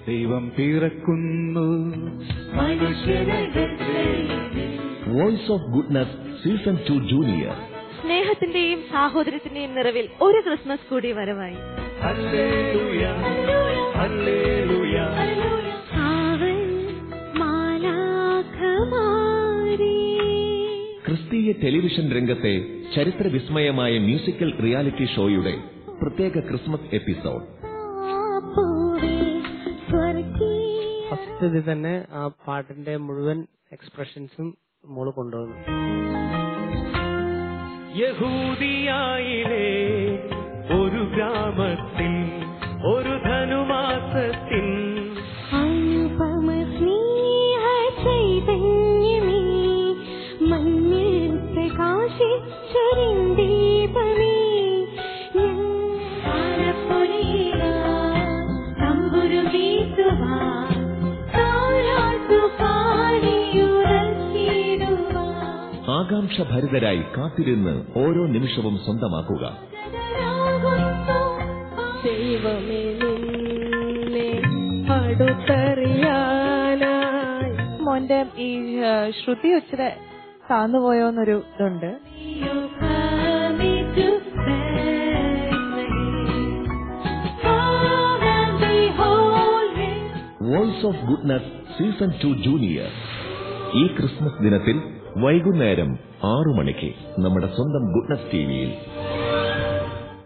ദൈവം പിറക്കുന്നു voice of goodness season 2 junior. സ്നേഹത്തിന്റെയും സാഹോദര്യത്തിന്റെയും നിറവിൽ ഒരു ക്രിസ്മസ് കൂടി വരവായി. Hallelujah hallelujah. ക്രിസ്തീയ ടെലിവിഷൻ രംഗത്തെ ചരിത്ര വിസ്മയമായ മ്യൂസിക്കൽ റിയാലിറ്റി ഷോയുടെ പ്രത്യേക ക്രിസ്മസ് എപ്പിസോഡ്. ഫസ്റ്റ് തന്നെ ആ പാട്ടിന്റെ മുഴുവൻ എക്സ്പ്രഷൻസും മോള് കൊണ്ടുവന്നു. യഹൂദിയായിലെ ഒരു ഗ്രാമത്തിൽ ഒരു ധനുമാസത്തിൻ അനുപമ സ്നേഹ ചൈതന്യമേ മഞ്ഞിൽ പ്രകാശിച്ചൊരിന്ദീപമേ ആകാംക്ഷഭരിതരായി കാത്തിരുന്ന് ഓരോ നിമിഷവും സ്വന്തമാക്കുക. ദൈവമേ നിന്നെ അടുത്തറിയാനായി. മോന്റെ ഈ ശ്രുതി ഇച്ചിരി താന്നുപോയോന്നൊരു ഇതുണ്ട്. Voice of goodness season 2 junior ഈ ക്രിസ്മസ് ദിനത്തിൽ വൈകുന്നേരം 6 മണിക്ക് നമ്മുടെ സ്വന്തം ഗുഡ്നസ് ടിവിയിൽ.